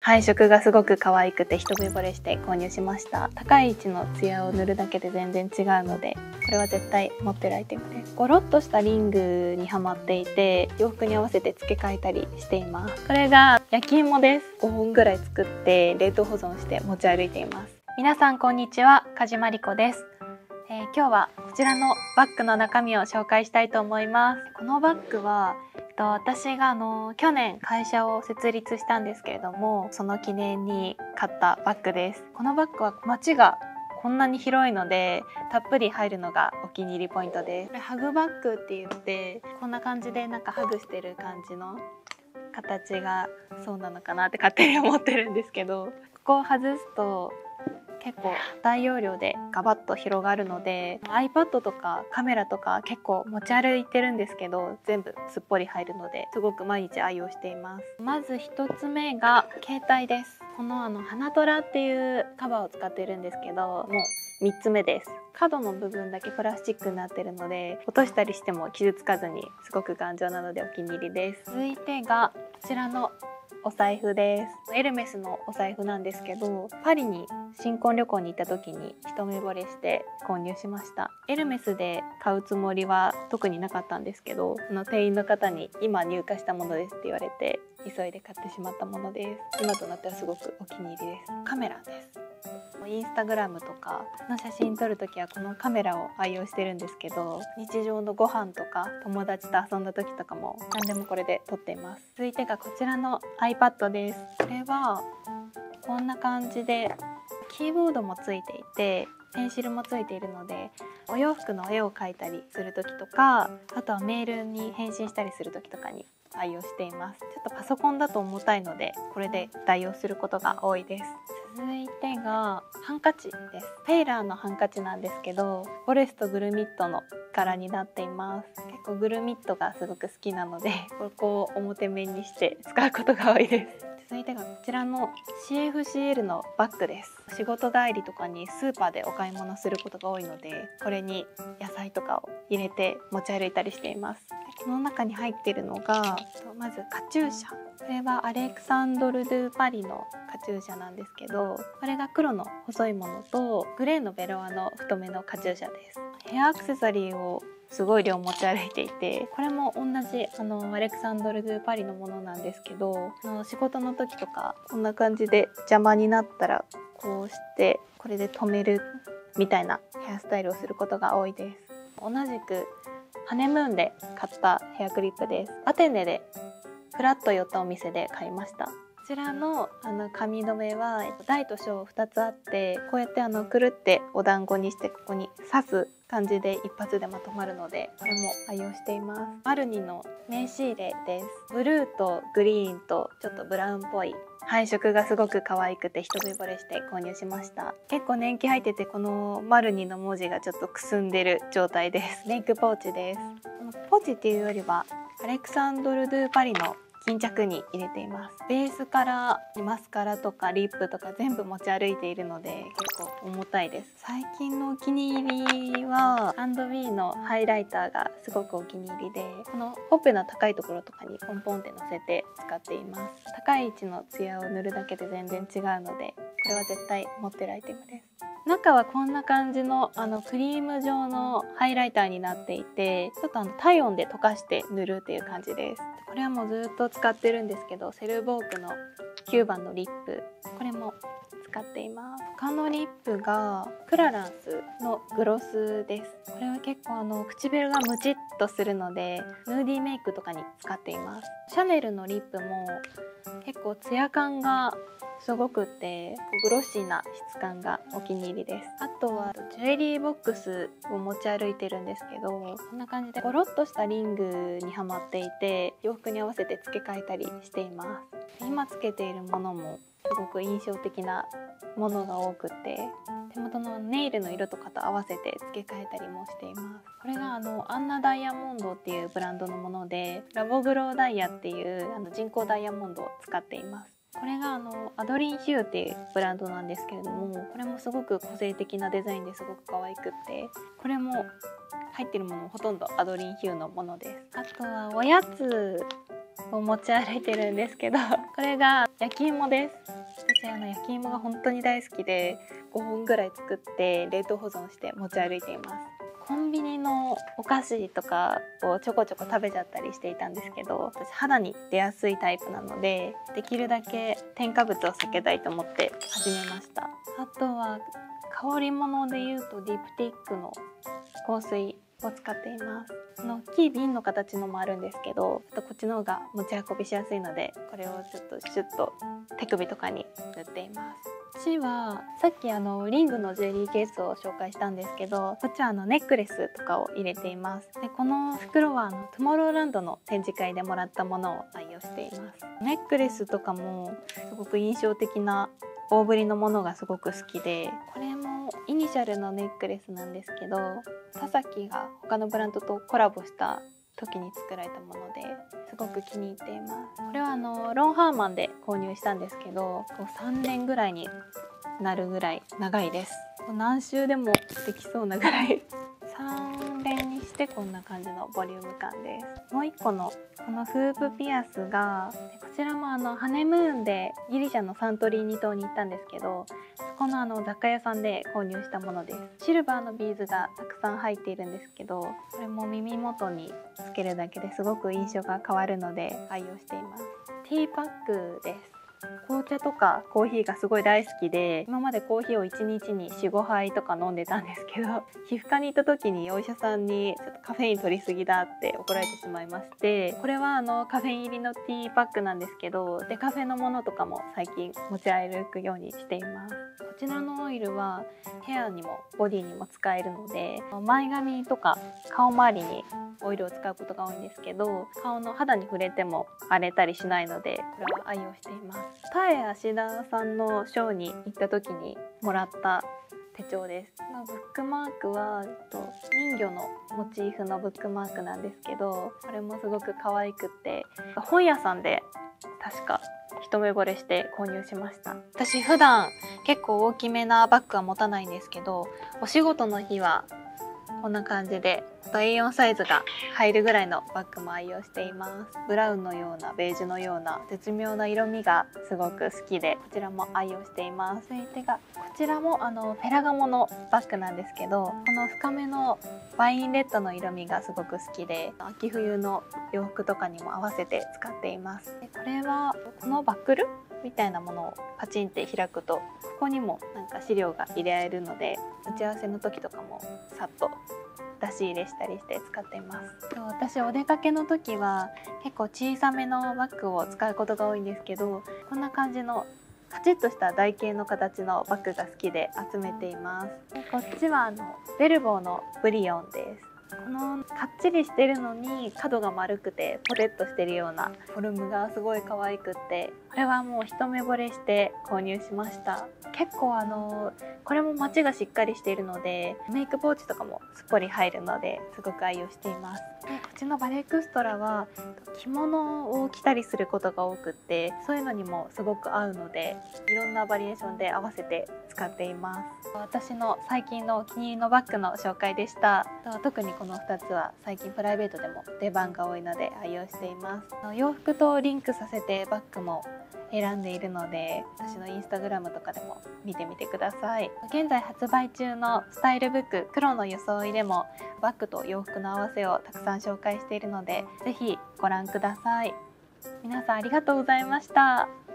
配色がすごく可愛くて一目惚れして購入しました。高い位置のツヤを塗るだけで全然違うので、これは絶対持ってるアイテムです。ゴロッとしたリングにはまっていて、洋服に合わせて付け替えたりしています。これが焼き芋です。5本ぐらい作って冷凍保存して持ち歩いています。皆さんこんにちは、梶真理子です。今日はこちらのバッグの中身を紹介したいと思います。このバッグは私が去年会社を設立したんですけれども、その記念に買ったバッグです。このバッグは街がこんなに広いのでたっぷり入るのがお気に入りポイントです。これハグバッグって言って、こんな感じでなんかハグしてる感じの形がそうなのかなって勝手に思ってるんですけど、ここを外すと結構大容量でガバッと広がるので iPad とかカメラとか結構持ち歩いてるんですけど、全部すっぽり入るのですごく毎日愛用しています。まず1つ目が携帯です。この花虎っていうカバーを使っているんですけど、もう3つ目です。角の部分だけプラスチックになってるので落としたりしても傷つかずにすごく頑丈なのでお気に入りです。続いてがこちらのお財布です。エルメスのお財布なんですけど、パリに新婚旅行に行った時に一目惚れして購入しました。エルメスで買うつもりは特になかったんですけど、店員の方に今入荷したものですって言われて急いで買ってしまったものです。今となってはすごくお気に入りです。カメラです。インスタグラムとかの写真撮るときはこのカメラを愛用してるんですけど、日常のご飯とか友達と遊んだ時とかも何でもこれで撮っています。続いてがこちらの iPad です。これはこんな感じでキーボードもついていてペンシルもついているので、お洋服の絵を描いたりする時とか、あとはメールに返信したりする時とかに愛用しています。ちょっとパソコンだと重たいのでこれで代用することが多いです。続いてがハンカチです。テイラーのハンカチなんですけど、フォレストグルミットの柄になっています。結構グルミットがすごく好きなのでここを表面にして使うことが多いです。続いてがこちらの CFCL のバッグです。仕事帰りとかにスーパーでお買い物することが多いので、これに野菜とかを入れて持ち歩いたりしています。この中に入っているのがまずカチューシャ。これはアレクサンドル・ドゥ・パリのカチューシャなんですけど、これが黒の細いものとグレーのベロアの太めのカチューシャです。ヘアアクセサリーをすごい量持ち歩いていて、これも同じアレクサンドル・ドゥ・パリのものなんですけど、仕事の時とかこんな感じで邪魔になったらこうしてこれで留めるみたいなヘアスタイルをすることが多いです。同じくハネムーンで買ったヘアクリップです。アテネでフラッと寄ったお店で買いました。こちらの髪留めは大と小2つあって、こうやってくるってお団子にしてここに刺す感じで一発でまとまるので、これも愛用しています。マルニの名刺入れです。ブルーとグリーンとちょっとブラウンっぽい配色がすごく可愛くて一目惚れして購入しました。結構年季入ってて、このマルニの文字がちょっとくすんでる状態です。メイクポーチです。このポーチっていうよりはアレクサンドル・ドゥ・パリの巾着に入れています。ベースからマスカラとかリップとか全部持ち歩いているので結構重たいです。最近のお気に入りは&Bのハイライターがすごくお気に入りで、このほっぺの高いところとかにポンポンって乗せて使っています。高い位置のツヤを塗るだけで全然違うので、これは絶対持ってるアイテムです。中はこんな感じのクリーム状のハイライターになっていて、ちょっと体温で溶かして塗るっていう感じです。これはもうずっと使ってるんですけど、セルボークの9番のリップ、これも使っています。他のリップがクラランスのグロスです。これは結構唇がムチっとするのでヌーディーメイクとかに使っています。シャネルのリップも結構ツヤ感がすごくてグロッシーな質感がお気に入りです。あとはジュエリーボックスを持ち歩いてるんですけど、こんな感じでゴロッとしたリングにはまっていて洋服に合わせて付け替えたりしています。今つけているものもすごく印象的なものが多くて、手元のネイルの色とかと合わせて付け替えたりもしています。これがアンナダイヤモンドっていうブランドのもので、ラボグローダイヤっていう人工ダイヤモンドを使っています。これがアドリンヒューっていうブランドなんですけれども、これもすごく個性的なデザインですごく可愛くって、これも入ってるものほとんどアドリンヒューのものです。あとはおやつを持ち歩いてるんですけど、 これが焼き芋です。私焼き芋が本当に大好きで5本ぐらい作って冷凍保存して持ち歩いています。コンビニのお菓子とかをちょこちょこ食べちゃったりしていたんですけど、私肌に出やすいタイプなのでできるだけ添加物を避けたいと思って始めました。あとは香り物でいうとディープティックの香水を使っています。大きい瓶の形のもあるんですけど、こっちの方が持ち運びしやすいので、これをちょっとシュッと手首とかに塗っています。私はさっきリングのジュエリーケースを紹介したんですけど、こっちはネックレスとかを入れています。でこの袋はトゥモローランドの展示会でもらったものを愛用しています。ネックレスとかもすごく印象的な大ぶりのものがすごく好きで、これもイニシャルのネックレスなんですけど、田崎が他のブランドとコラボした時に作られたものですごく気に入っています。これはロンハーマンで購入したんですけど、3年ぐらいになるぐらい長いです。何周でもできそうなぐらい3連にしてこんな感じのボリューム感です。もう一個のこのフープピアスが、こちらもハネムーンでギリシャのサントリーニ島に行ったんですけど、そこの雑貨屋さんで購入したものです。シルバーのビーズがたくさん入っているんですけど、これも耳元につけるだけですごく印象が変わるので愛用しています。ティーパックです。紅茶とかコーヒーがすごい大好きで、今までコーヒーを1日に 4,5 杯とか飲んでたんですけど、皮膚科に行った時にお医者さんにちょっとカフェイン取りすぎだって怒られてしまいまして、これはカフェイン入りのティーパックなんですけど、デカフェのものとかも最近持ち歩くようにしています。こちらのオイルはヘアにもボディにも使えるので、前髪とか顔周りにオイルを使うことが多いんですけど、顔の肌に触れても荒れたりしないので、これは愛用しています。タエ芦田さんのショーに行った時にもらった手帳です。ブックマークは人魚のモチーフのブックマークなんですけど、これもすごく可愛くって、本屋さんで確か一目惚れして購入しました。私普段結構大きめなバッグは持たないんですけど、お仕事の日はこんな感じでA4 サイズが入るぐらいのバッグも愛用しています。ブラウンのようなベージュのような絶妙な色味がすごく好きで、こちらも愛用しています。続いてがこちらもフェラガモのバッグなんですけど、この深めのワインレッドの色味がすごく好きで、秋冬の洋服とかにも合わせて使っています。でこれはこのバックルみたいなものをパチンって開くと、ここにもなんか資料が入れられるので、打ち合わせの時とかもさっと出し入れしたりして使っています。私お出かけの時は結構小さめのバッグを使うことが多いんですけど、こんな感じのカチッとした台形の形のバッグが好きで集めています。でこっちはベルボーのブリオンです。このかっちりしてるのに角が丸くてポテッとしてるようなフォルムがすごい可愛くって、これはもう一目惚れして購入しました。結構これもマチがしっかりしているので、メイクポーチとかもすっぽり入るのですごく愛用しています。でこっちのバレエクストラは着物を着たりすることが多くって、そういうのにもすごく合うので、いろんなバリエーションで合わせて使っています。私の最近のお気に入りのバッグの紹介でした。特にこの2つは最近プライベートでも出番が多いので愛用しています。洋服とリンクさせてバッグも選んでいるので、私のインスタグラムとかでも見てみてください。現在発売中のスタイルブック黒の装いでもバッグと洋服の合わせをたくさん紹介しているので、ぜひご覧ください。皆さんありがとうございました。